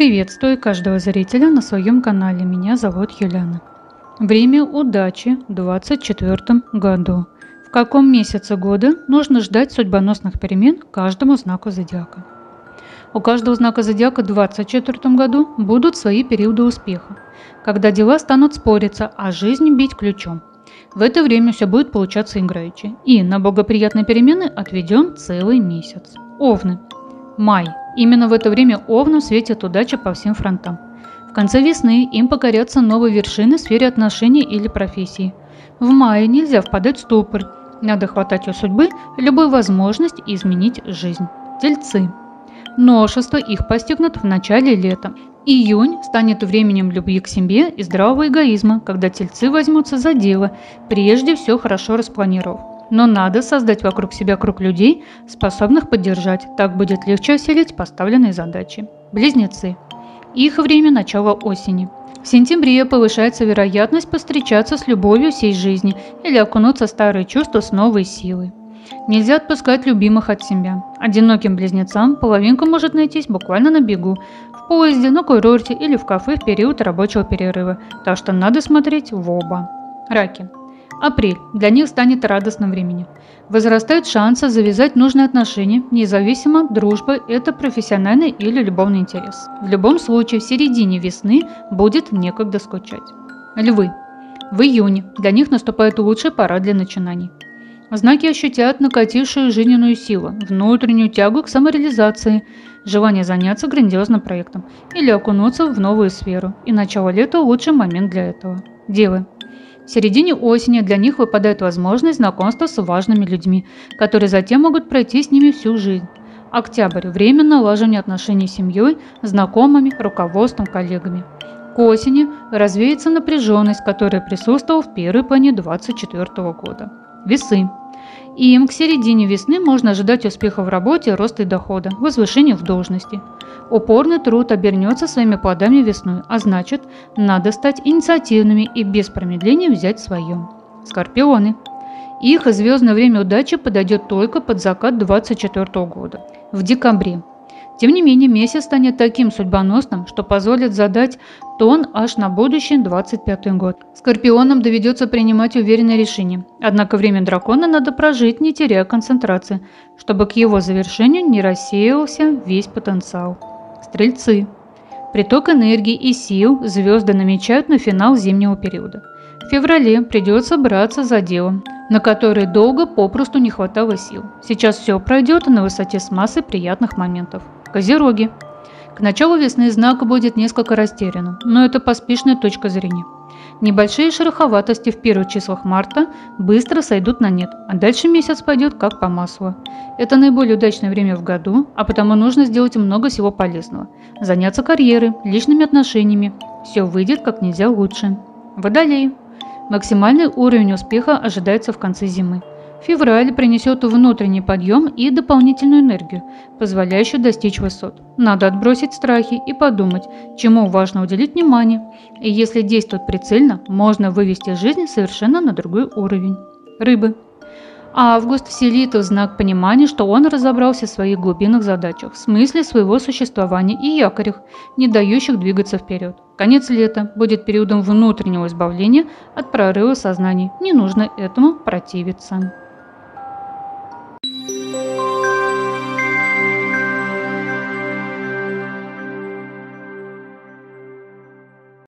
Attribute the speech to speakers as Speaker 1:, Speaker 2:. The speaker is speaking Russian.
Speaker 1: Приветствую каждого зрителя на своем канале. Меня зовут Юлиана. Время удачи в 2024 году. В каком месяце года нужно ждать судьбоносных перемен каждому знаку зодиака? У каждого знака зодиака в 2024 году будут свои периоды успеха, когда дела станут спориться, а жизнь бить ключом. В это время все будет получаться играючи, и на благоприятные перемены отведен целый месяц. Овны. Май. Именно в это время Овнам светит удача по всем фронтам. В конце весны им покорятся новые вершины в сфере отношений или профессии. В мае нельзя впадать в ступор. Надо хватать у судьбы любую возможность изменить жизнь. Тельцы. Новшества их постигнут в начале лета. Июнь станет временем любви к себе и здравого эгоизма, когда тельцы возьмутся за дело, прежде все хорошо распланировав. Но надо создать вокруг себя круг людей, способных поддержать, так будет легче осилить поставленные задачи. Близнецы. Их время – начало осени. В сентябре повышается вероятность повстречаться с любовью всей жизни или окунуться в старые чувства с новой силой. Нельзя отпускать любимых от себя. Одиноким близнецам половинка может найтись буквально на бегу, в поезде, на курорте или в кафе в период рабочего перерыва, так что надо смотреть в оба. Раки. Апрель для них станет радостным временем. Возрастают шансы завязать нужные отношения, независимо, дружба – это профессиональный или любовный интерес. В любом случае, в середине весны будет некогда скучать. Львы. В июне для них наступает лучшая пора для начинаний. Знаки ощутят накатившую жизненную силу, внутреннюю тягу к самореализации, желание заняться грандиозным проектом или окунуться в новую сферу, и начало лета – лучший момент для этого. Девы. В середине осени для них выпадает возможность знакомства с важными людьми, которые затем могут пройти с ними всю жизнь. Октябрь – время налаживания отношений с семьей, знакомыми, руководством, коллегами. К осени развеется напряженность, которая присутствовала в первой половине 2024 года. Весы. Им к середине весны можно ожидать успеха в работе, роста и дохода, возвышения в должности. Упорный труд обернется своими плодами весной, а значит, надо стать инициативными и без промедления взять свое. Скорпионы. Их звездное время удачи подойдет только под закат 2024 года, в декабре. Тем не менее, месяц станет таким судьбоносным, что позволит задать тон аж на будущий 2025 год. Скорпионам доведется принимать уверенные решения, однако время дракона надо прожить, не теряя концентрации, чтобы к его завершению не рассеялся весь потенциал. Стрельцы. Приток энергии и сил звезды намечают на финал зимнего периода. В феврале придется браться за дело, на которое долго попросту не хватало сил. Сейчас все пройдет на высоте с массой приятных моментов. Козероги. К началу весны знак будет несколько растерян, но это поспешная точка зрения. Небольшие шероховатости в первых числах марта быстро сойдут на нет, а дальше месяц пойдет как по маслу. Это наиболее удачное время в году, а потому нужно сделать много всего полезного. Заняться карьерой, личными отношениями. Все выйдет как нельзя лучше. Водолеи. Максимальный уровень успеха ожидается в конце зимы. Февраль принесет внутренний подъем и дополнительную энергию, позволяющую достичь высот. Надо отбросить страхи и подумать, чему важно уделить внимание. И если действовать прицельно, можно вывести жизнь совершенно на другой уровень. Рыбы. Август вселит в знак понимания, что он разобрался в своих глубинных задачах, в смысле своего существования и якорях, не дающих двигаться вперед. Конец лета будет периодом внутреннего избавления от прорыва сознаний. Не нужно этому противиться.